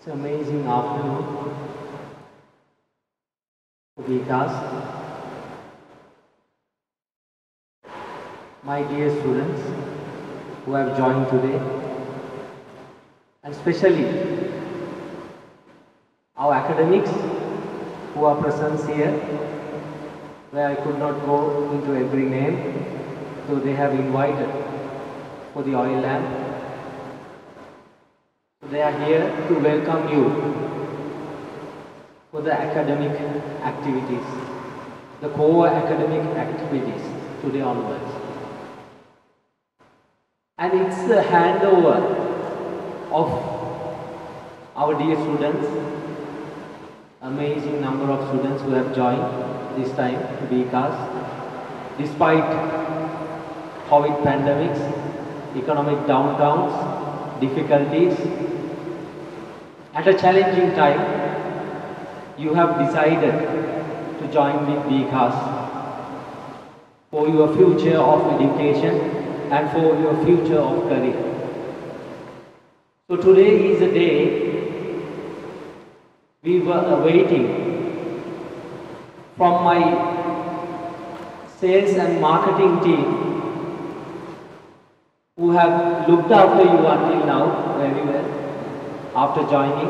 It's amazing afternoon to be cast. My dear students who have joined today, and especially our academics who are present here, where I could not go into every name, so they have invited for the oil lamp. So they are here to welcome you for the academic activities, the core academic activities today onwards. And it's the handover of our dear students, amazing number of students who have joined this time to BCAS, despite COVID pandemics, economic downtowns, difficulties. At a challenging time, you have decided to join with BCAS for your future of education and for your future of career. So today is a day we were awaiting from my sales and marketing team who have looked after you until now very well after joining.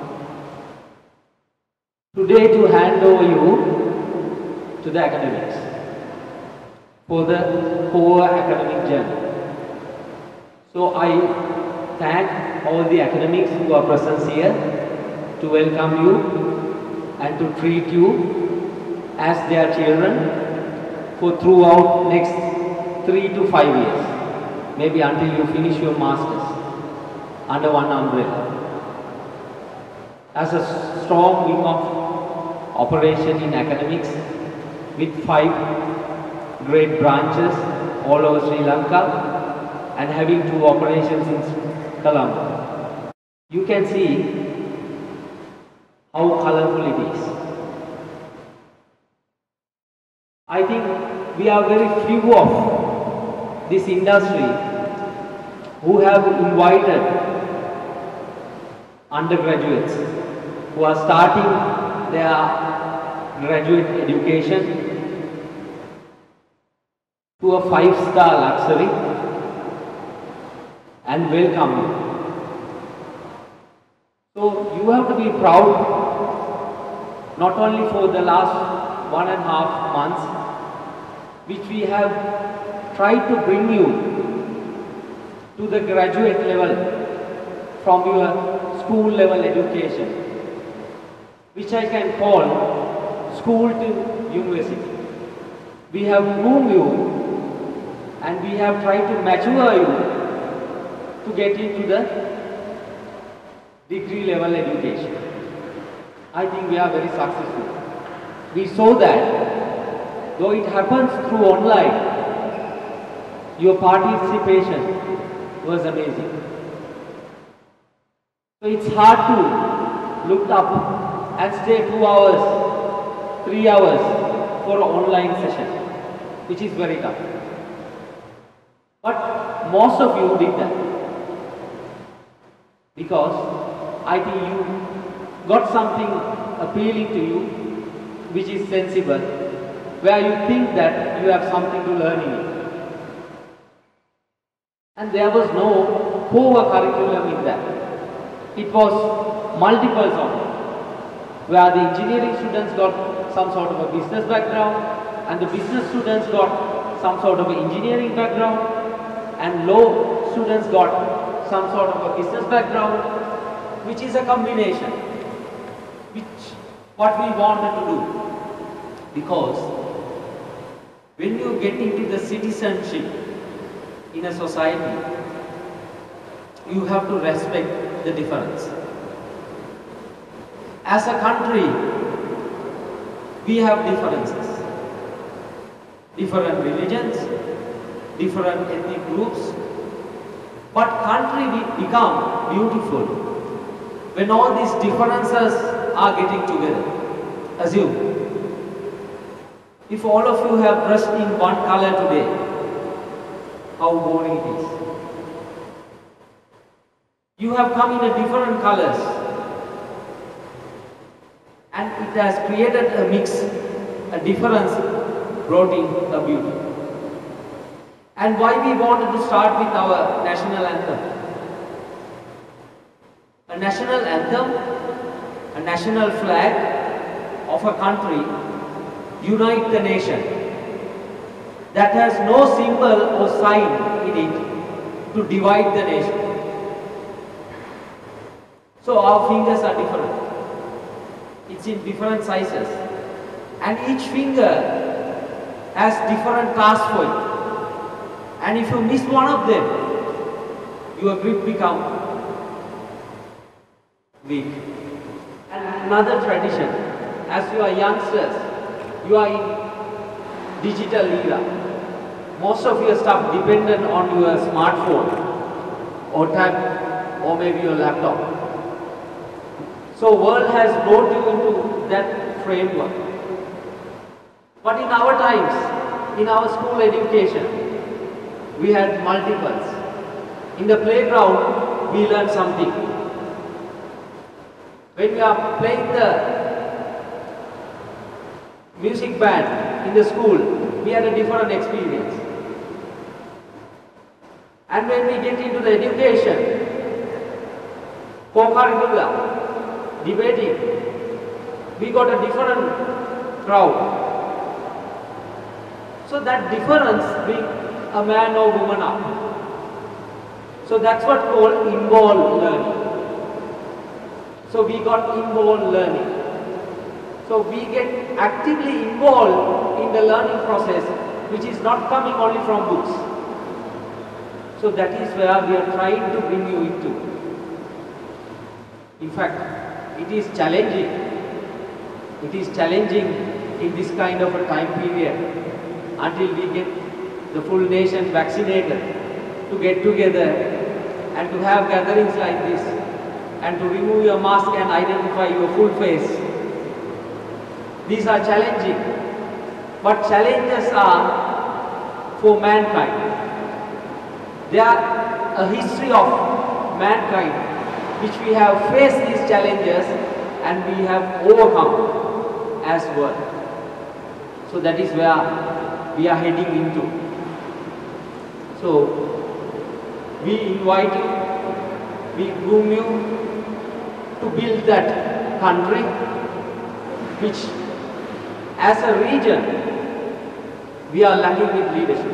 Today to hand over you to the academics for the core academic journey. So I thank all the academics who are present here to welcome you and to treat you as their children for throughout next 3 to 5 years, maybe until you finish your masters under one umbrella. As a strong wing of operation in academics with 5 great branches all over Sri Lanka and having 2 operations in Colombo. You can see how colorful it is. I think we are very few of this industry who have invited undergraduates who are starting their graduate education to a 5-star luxury and welcome you. So you have to be proud not only for the last 1.5 months which we have tried to bring you to the graduate level from your school level education, which I can call school to university. We have groomed you and we have tried to mature you to get into the degree level education. I think we are very successful. We saw that though it happens through online, your participation was amazing. So it's hard to look up and stay 2 hours, 3 hours for an online session, which is very tough. But most of you did that because I think you got something appealing to you which is sensible, where you think that you have something to learn in it. And there was no core curriculum in that. It was multiples of it, where the engineering students got some sort of a business background and the business students got some sort of an engineering background and law students got some sort of a business background, which is a combination, which what we wanted to do. Because when you get into the citizenship in a society, you have to respect the difference. As a country, we have differences, different religions, different ethnic groups, but country will become beautiful when all these differences are getting together. Assume, if all of you have dressed in one color today, how boring it is. You have come in a different colors, and it has created a mix, a difference brought in a beauty. And why we wanted to start with our national anthem. A national anthem, a national flag of a country unite the nation that has no symbol or sign in it to divide the nation. So our fingers are different. It's in different sizes. And each finger has different task for it. And if you miss one of them, your grip becomes weak. And another tradition, as you are youngsters, you are in digital era. Most of your stuff dependent on your smartphone or tab or maybe your laptop. So world has brought you into that framework. But in our times, in our school education, we had multiples. In the playground, we learned something. When we are playing the music band in the school, we had a different experience. And when we get into the education, co-curricular, debating, we got a different crowd. So that difference brings a man or woman up. So that's what called involved learning. So we got involved learning. So we get actively involved in the learning process, which is not coming only from books. So that is where we are trying to bring you into. In fact, it is challenging. It is challenging in this kind of a time period until we get the full nation vaccinated to get together and to have gatherings like this and to remove your mask and identify your full face. These are challenging, but challenges are for mankind. They are a history of mankind which we have faced these challenges and we have overcome as well. So that is where we are heading into. So we invite you, we groom you to build that country which as a region we are lacking with leadership.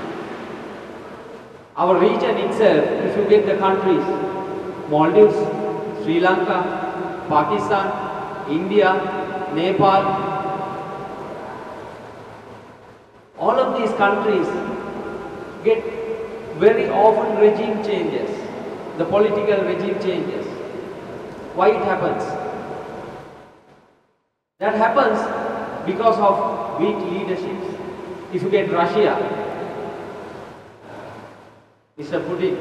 Our region itself, if you get the countries, Maldives, Sri Lanka, Pakistan, India, Nepal, all of these countries get very often regime changes, the political regime changes. Why it happens? That happens because of weak leaderships. If you get Russia, Mr. Putin,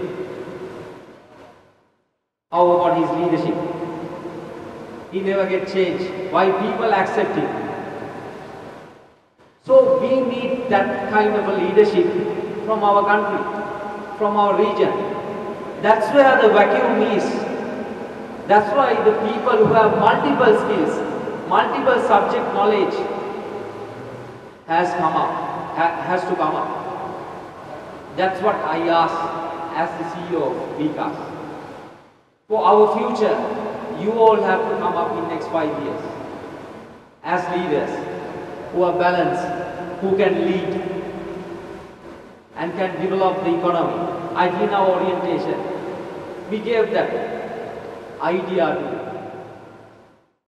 how about his leadership? He never gets changed. Why people accept him? So we need that kind of a leadership from our country, from our region. That's where the vacuum is. That's why the people who have multiple skills, multiple subject knowledge has to come up. That's what I ask as the CEO of Vikas. For our future, you all have to come up in next 5 years as leaders who are balanced, who can lead and can develop the economy. I did our orientation. We gave that idea to